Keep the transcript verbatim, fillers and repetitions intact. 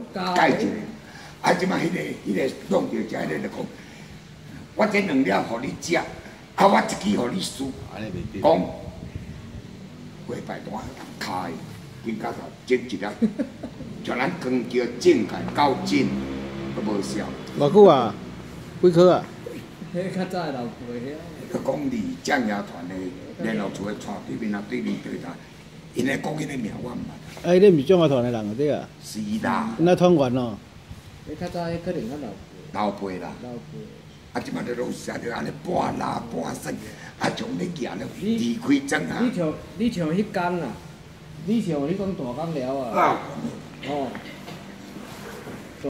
改一个。啊，即摆迄个迄个弄着食迄个就讲，我这两粒互你食，啊，我一支互你输。讲，过拜单开，紧甲头整一粒，像咱光桥正界够正，都无效。 偌久啊？几颗啊？ 迄较早老辈遐。 就讲离酱油团的联络处的带对面啊，对面对他，因为讲迄个名我毋捌。 哎，你毋是中华团的人啊？对啊。 是啦。 那团员哦。 迄较早迄可能较老辈。 老辈啦。 老辈。 啊，即摆就拢写着安尼半拉半伸，啊，从你行了离开庄啊。 你像你像迄工啊，你像你讲大工了啊。哦。